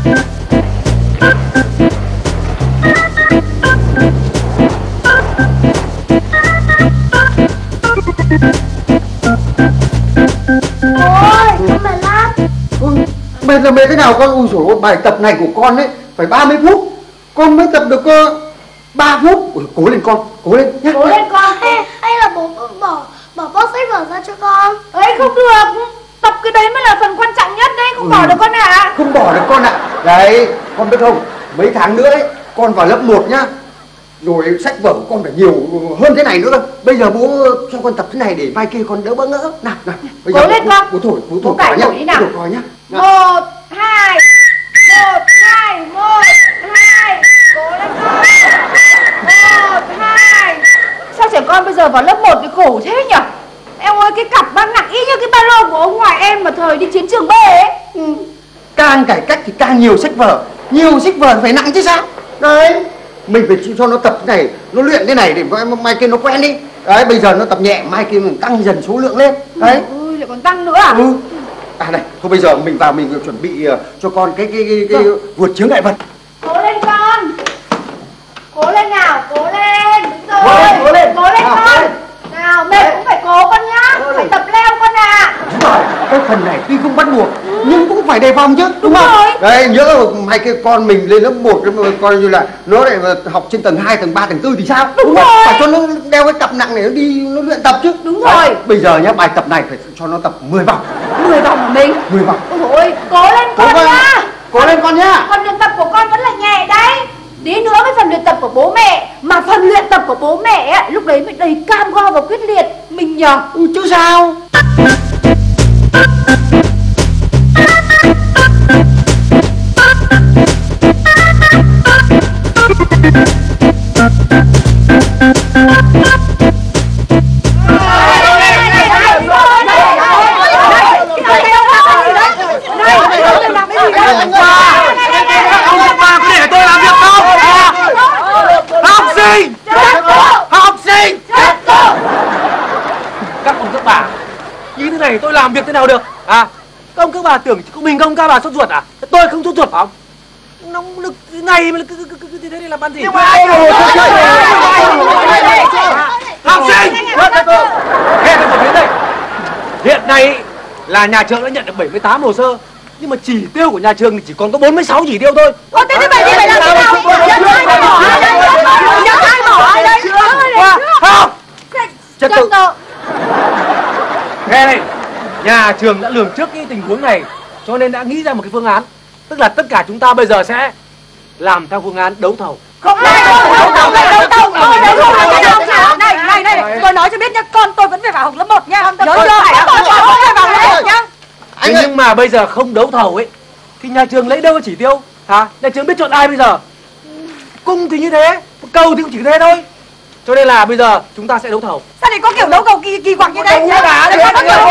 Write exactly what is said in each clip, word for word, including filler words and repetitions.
Mệt là mệt thế nào con? Ui dồi ôi, bài tập này của con ấy phải ba mươi phút, con mới tập được uh, ba phút. Ui, cố lên con, cố lên nhé. Cố lên con. Hay, hay là bố bỏ bỏ bớt sách vở ra cho con. Ấy không được, tập cái đấy mới là phần quan trọng nhất đấy, không ừ. bỏ được con ạ. À. Không bỏ được con ạ. À. Đấy, con biết không, mấy tháng nữa đấy con vào lớp một nhá, rồi sách vở của con phải nhiều hơn thế này nữa cơ. Bây giờ bố cho con tập thế này để mai kia con đỡ bỡ ngỡ. Nào, nào. Bây cố giờ lên bố, con. Bố thổi, bố thổi bố cải nhá. đi nào. Bố thổi nhá. Một, hai, một, hai, một, hai. Cố lên con. Một, hai. Sao trẻ con bây giờ vào lớp một thì khổ thế nhỉ? Em ơi, cái cặp ba nặng y như cái ba lô của ông ngoại em mà thời đi chiến trường B ấy. Ừ. Càng cải cách thì càng nhiều sách vở, nhiều sách vở phải nặng chứ sao? Đấy, mình phải cho nó tập thế này, nó luyện thế này để mai kia nó quen đi. Đấy, bây giờ nó tập nhẹ, mai kia mình tăng dần số lượng lên. Đấy. Ui, lại còn tăng nữa à? Ừ. À này, thôi bây giờ mình vào mình chuẩn bị uh, cho con cái cái cái, cái vâng. vượt chướng ngại vật. Cố lên con. Cố lên nào, cố lên. Đúng rồi. Cố lên, cố lên, cố lên nào, con. cố lên. Nào, mệt cũng phải cố con nhá. Cố phải tập leo con ạ. À. Đúng rồi, cái phần này tuy không bắt buộc ừ. nhưng cũng phải đề phòng chứ, đúng, đúng không? Rồi. Đấy, nhớ hai cái con mình lên lớp một coi như là nó lại học trên tầng hai, tầng ba, tầng tư thì sao? Đúng, đúng rồi. Phải cho nó đeo cái cặp nặng này nó đi nó luyện tập chứ. Đúng Đấy, rồi. bây giờ nhá, bài tập này phải cho nó tập mười vòng. mười vòng của mình. mười vòng. Ôi, cố lên con cố nhá. Cố lên con nhá. Phần luyện tập của con vẫn là nhẹ đấy. Tí nữa với phần luyện tập của bố mẹ. Mà phần luyện tập của bố mẹ ấy, lúc đấy mới đầy cam go và quyết liệt. Mình nhờ. Ừ, chứ sao. Này tôi làm việc thế nào được à? Các ông các bà tưởng chỉ có mình ông các bà sốt ruột à? Tôi không sốt ruột phải không? Nóng lực thế này mà cứ cứ cứ thế này làm ăn gì? Học sinh, nghe tôi đến đây. Hiện nay là nhà trường đã nhận được bảy mươi tám hồ sơ, nhưng mà chỉ tiêu của nhà trường thì chỉ còn có bốn mươi sáu chỉ tiêu thôi. Ôi thế thế vậy thì phải làm thế nào? Nhận ai bỏ ai đây? Nhận ai bỏ ai đây? Không. Trật tự. Nghe này, nhà trường đã lường trước cái tình huống này cho nên đã nghĩ ra một cái phương án. Tức là tất cả chúng ta bây giờ sẽ làm theo phương án đấu thầu. Không này, đấu thầu, đấu thầu, tôi đấu thầu là thế nào? Này, này, này, tôi nói cho biết nhá, con tôi vẫn phải vào học lớp một nha. Nhớ chưa? Con tôi vẫn phải vào lớp một nhá. Thế nhưng mà bây giờ không đấu thầu ấy thì nhà trường lấy đâu có chỉ tiêu? Hả? Nhà trường biết chọn ai bây giờ? Cung thì như thế, cầu thì cũng chỉ thế thôi. Cho nên là bây giờ chúng ta sẽ đấu thầu. Sao lại có kiểu đấu cầu kỳ kỳ quặc như thế? Đấu cả đấy.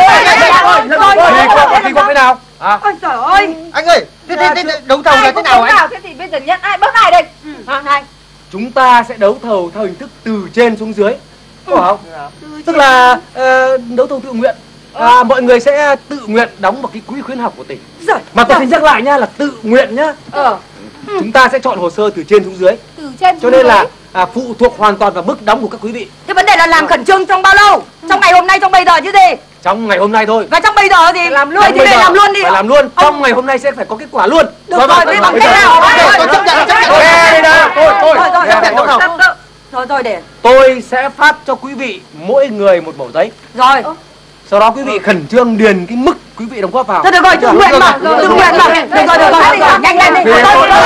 Kỳ quặc thế nào? À. Ôi trời ơi. Anh ơi, thế, thế, thế đấu thầu là thế nào anh? Thế thì bây giờ nhận ai bớt ai đây? Ừ. Này. Chúng ta sẽ đấu thầu theo hình thức từ trên xuống dưới. Đúng không? Tức là uh, đấu thầu tự nguyện. À, mọi người sẽ tự nguyện đóng vào cái quỹ khuyến học của tỉnh. Rồi. Mà tôi xin nhắc lại nha, là tự nguyện nhá. Ờ. Chúng ta sẽ chọn hồ sơ từ trên xuống dưới. Từ trên xuống Cho nên là à, phụ thuộc hoàn toàn vào mức đóng của các quý vị. Cái vấn đề là làm khẩn trương trong bao lâu? Ừ. Trong ngày hôm nay, trong bây giờ chứ gì? Trong ngày hôm nay thôi. Và trong bây giờ thì làm luôn thì để làm luôn đi. Phải làm luôn. Ông... Trong ngày hôm nay sẽ phải có kết quả luôn. Được rồi, biết bằng cách nào? Tôi chấp nhận, chấp nhận. Thôi, thôi, thôi, chấp nhận không? Thôi, thôi để. Tôi sẽ phát cho quý vị mỗi người một mẩu giấy. Rồi. Sau đó quý vị khẩn trương điền cái mức quý vị đóng góp vào. Thôi được rồi, tự nguyện mà, tự nguyện mà. Được rồi, được rồi, nhanh nhanh đi.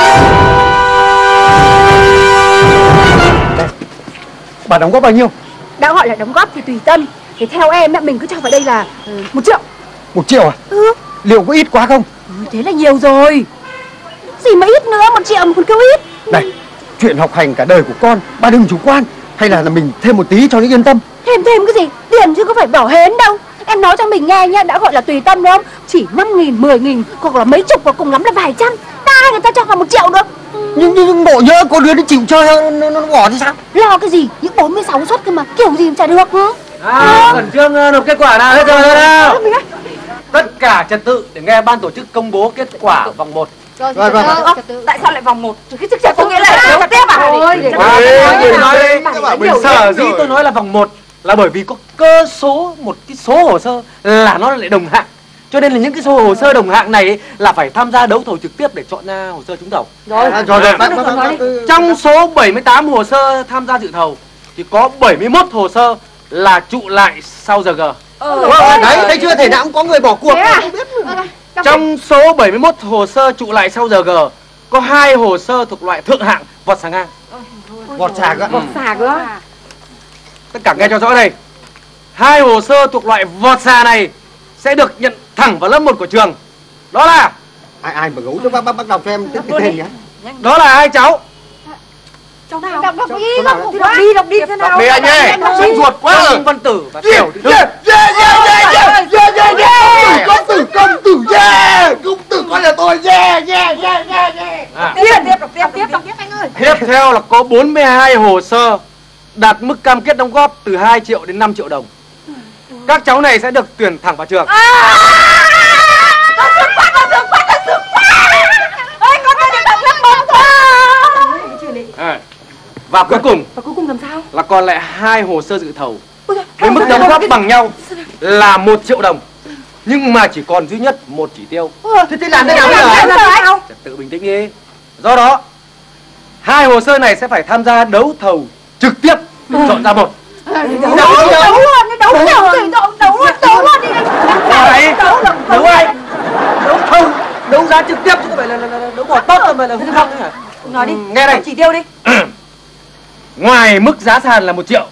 Bà đóng góp bao nhiêu? Đã gọi là đóng góp thì tùy tâm. Thì theo em mình cứ cho vào đây là ừ, một triệu. Một triệu à? Ừ. Liệu có ít quá không? Ừ, thế là nhiều rồi. Gì mà ít nữa, một triệu mà còn kêu ít. Này, chuyện học hành cả đời của con, bà đừng chủ quan. Hay là, là mình thêm một tí cho nó yên tâm. Thêm thêm cái gì? Tiền chứ có phải bỏ hến đâu. Em nói cho mình nghe nhá, đã gọi là tùy tâm đúng không? Chỉ năm nghìn, mười nghìn hoặc là mấy chục và cùng lắm là vài trăm. Ta người ta cho vào một triệu được. Ừ. Nhưng, nhưng bộ nhớ có đứa nó chịu chơi nó, nó bỏ thì sao? Lo cái gì? Những bốn mươi sáu suất cơ mà, kiểu gì mà chả được hả? À, khẩn trương nộp kết quả nào hết rồi nào. Tất cả trật tự để nghe ban tổ chức công bố kết quả vòng một. Rồi, Rồi, rồi, rồi. Tại sao lại vòng một? Cái chức trách Có nghĩa là đấu tiếp à? Thôi, Ê, để nói đi. bảo Mình điều sở hết dĩ rồi. tôi nói là vòng một là bởi vì có cơ số một cái số hồ sơ là nó lại đồng hạng. Cho nên là những cái số hồ sơ đồng hạng này ấy, là phải tham gia đấu thầu trực tiếp để chọn ra hồ sơ trúng thầu. Rồi, À, rồi rồi, À, bác, được bác, rồi, bác, nói đi. bác- Trong số bảy mươi tám hồ sơ tham gia dự thầu thì có bảy mươi mốt hồ sơ là trụ lại sau giờ G. Ờ, đấy, đấy chưa thể nào cũng có người bỏ cuộc. Thế à? Không biết. Trong số bảy mươi mốt hồ sơ trụ lại sau giờ G có hai hồ sơ thuộc loại thượng hạng vọt xà ngang. Vọt sạc á. Vọt xà cơ. Tất cả nghe cho rõ đây. Hai hồ sơ thuộc loại vọt xà này sẽ được nhận thẳng vào lớp một của trường. Đó là Ai ai mà gấu cho bác bác bác đọc cho em cái tên nhé. đó là hai cháu. cháu nào? Đọc đọc đi, chỗ đọc nào? khổ Thì quá. đọc đi, đọc đi thế nào? Đọc đi anh ơi. Sốt ruột quá rồi. Công Văn Tử và Yeah, Tiểu Thị Dung. yeah, yeah, yeah, yeah, yeah, yeah, yeah, yeah. Công tử, công tử, yeah. Công tử coi là tôi, yeah, yeah, yeah, yeah, yeah. À, Tiếp, tiếp, đọc tiếp, tiếp, đọc tiếp anh ơi. tiếp theo là có bốn mươi hai hồ sơ đạt mức cam kết đóng góp từ hai triệu đến năm triệu đồng. Các cháu này sẽ được tuyển thẳng vào trường. Con sướng quá, con sướng quá, con sướng quá. Ôi, con ơi, được đọc lớp một thôi. À, và cuối cùng Và cuối cùng làm sao? là còn lại hai hồ sơ dự thầu Ôi giời, với mức cái- đóng góp cái- bằng nhau là một triệu đồng, nhưng mà chỉ còn duy nhất một chỉ tiêu. Thế thế làm thế nào bây Làm giờ? thế nào? Trật tự bình tĩnh đi. Do đó hai hồ sơ này sẽ phải tham gia đấu thầu trực tiếp để chọn ra một. Đấu đấu đấu luôn, đấu luôn, đấu đấu đấu đấu luôn, đấu luôn đi. Đấy, đấu ai? Đấu thầu, đấu giá trực tiếp chứ không phải là, là, là, là đấu bỏ tốt, không phải là hung hăng đấy hả? Nói đi, Ừ, nghe đây. chỉ tiêu đi. Ngoài mức giá sàn là một triệu,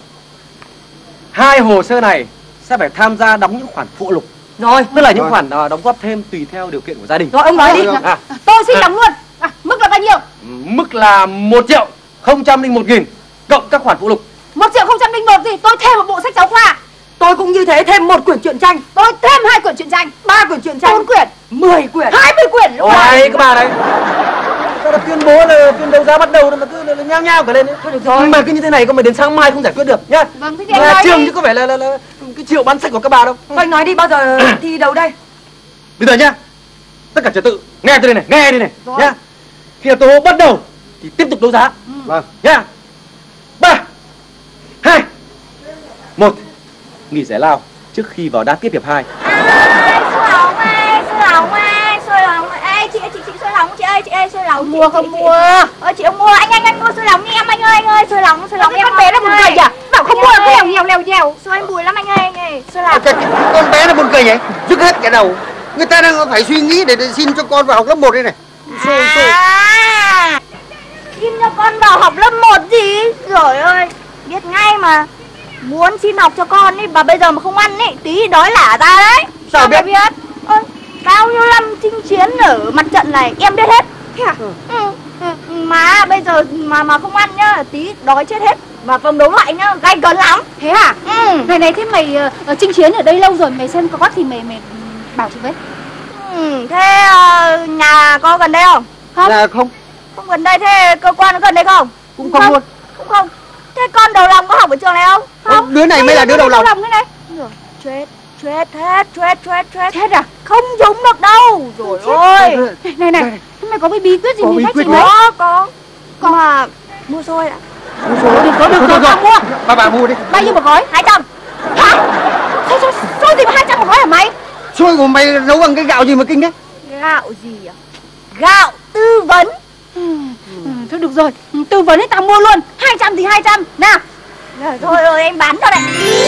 hai hồ sơ này sẽ phải tham gia đóng những khoản phụ lục, Rồi, tức là những Rồi. khoản à, đóng góp thêm tùy theo điều kiện của gia đình. rồi ông nói đi. Rồi, À, Tôi xin đóng luôn. À, mức là bao nhiêu? mức là một triệu không trăm linh một nghìn cộng các khoản phụ lục. Một triệu không trăm linh một gì? Tôi thêm một bộ sách giáo khoa. Tôi cũng như thế, thêm một quyển truyện tranh. Tôi thêm hai quyển truyện tranh, ba quyển truyện tranh, bốn quyển, mười quyển, hai mươi quyển. Ôi các bà đấy, sao là tuyên bố là phiên đấu giá bắt đầu mà cứ là, là nhao nhao cả lên ấy. Thôi được rồi. Mà cứ như thế này có mà đến sáng mai không giải quyết được nhá. Vâng, thế thì anh Nhà nói trường đi. chứ có phải là, là, là cái triệu bán sách của các bà đâu. Thôi anh nói đi, bao giờ thi đấu đây? Bây giờ nhá, tất cả trật tự nghe tôi đây này, nghe đây này nhá. Khi là tôi hô bắt đầu thì tiếp tục đấu giá. Vâng. Nhá. Ba, hai, một, nghỉ giải lao trước khi vào đá tiếp hiệp hai. Sôi lòng ơi, sôi lòng ơi, sôi lòng ơi. Ê, chị ơi, chị chị sôi lòng, chị ơi, chị ơi, sôi lòng. Mua không mua? Ơ chị ông mua, anh anh anh mua sôi lòng đi em anh ơi, anh ơi, sôi lòng, sôi lòng Cái em. con bé nó buồn cười nhỉ? Bảo không mua là cứ lèo nhèo lèo nhèo. Sôi anh bùi lắm anh ơi, anh ơi, sôi À, lòng. cái, cái con bé nó buồn cười nhỉ? Dứt hết cái đầu. Người ta đang phải suy nghĩ để, để xin cho con vào học lớp một đây này. Xôi, xôi. À, xin cho con vào học lớp một gì? Rồi ơi, biết ngay mà. Muốn xin học cho con ấy, và bây giờ mà không ăn ấy, tí đói lả ra đấy. Sao biết? biết? Ơ, bao nhiêu năm chinh chiến ở mặt trận này em biết hết. Thế à? Ừ. Ừ. Mà bây giờ mà mà không ăn nhá, tí đói chết hết. Và vòng đấu lại nhá, gay cấn lắm. Thế à? Ừ. Này này, thế mày uh, chinh chiến ở đây lâu rồi, mày xem có thì mày mày bảo chị với. Ừ. Thế uh, nhà có gần đây không? Không. Là không, Không gần đây, thế cơ quan có gần đây không? cũng không luôn. Cũng không. Thế con đầu lòng có học ở trường này không? Ờ, đứa này mới là đứa đầu lòng. lòng cái này. Rồi, chết, chết hết, chết, chết, chết. Chết à? Không trúng được đâu. Rồi ôi. Này này, thế mày có cái bí quyết gì Có mình bí khách quyết chị gì? với? Có, có. Có mà mua xôi ạ. Được có được rồi, tao mua. Bà bà mua đi. Bao nhiêu một gói? hai trăm. Hả? Sao sao sao gì mà hai trăm một gói hả mày? Xôi của mày nấu bằng cái gạo gì mà kinh đấy? Gạo gì à? Gạo tư vấn. Ừ, thôi được rồi, tư vấn ấy tao mua luôn. Hai trăm thì hai trăm. Nào. Rồi, thôi rồi em bán cho này.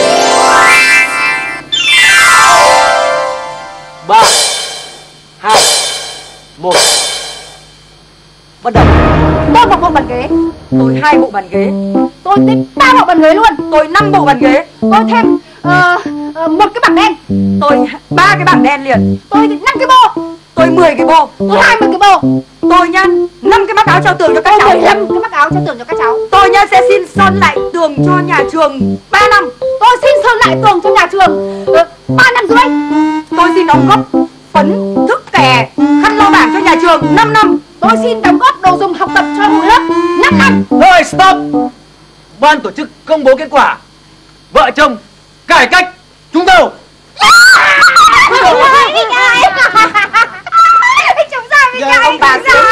Ba, hai, một, bắt đầu. Tôi một bộ bàn ghế. Tôi hai bộ bàn ghế, Tôi thêm ba bộ bàn ghế luôn. tôi năm bộ bàn ghế, Tôi thêm ờ, ờ, một cái bảng đen. tôi ba cái bảng đen liền, Tôi năm cái bô. tôi mười cái bô, Tôi hai mươi cái bô. tôi nha năm cái mắc áo treo tường cho các Tôi cháu. mười lăm cái mắc áo cho tưởng cho các cháu. Tôi nha sẽ xin sơn lại tường cho nhà trường ba năm. Tôi xin sơn lại tường cho nhà trường ờ, ba năm rưỡi. Tôi xin đóng góp phấn, thức kẻ, khăn lau bảng cho nhà trường năm năm. Tôi xin đóng góp đồ dùng học tập cho hội lớp năm năm. Thôi stop. Ban tổ chức công bố kết quả. Vợ chồng cải cách trúng thầu. Mình ơi, mình ơi. Chúng sao mình Dạ, ơi, ông bà chúng sao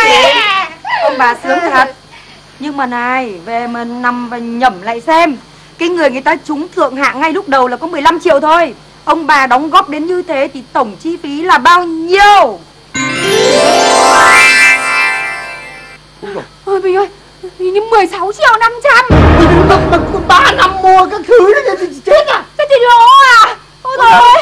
bà sướng thật. Nhưng mà này, về mà nằm và nhẩm lại xem, cái người người ta trúng thượng hạng ngay lúc đầu là có mười lăm triệu thôi. Ông bà đóng góp đến như thế thì tổng chi phí là bao nhiêu? Ôi mình ơi, hình như mười sáu triệu năm trăm. Ba năm mua các thứ đấy thì chết à? Thế thì lỗ à? Ôi trời ơi.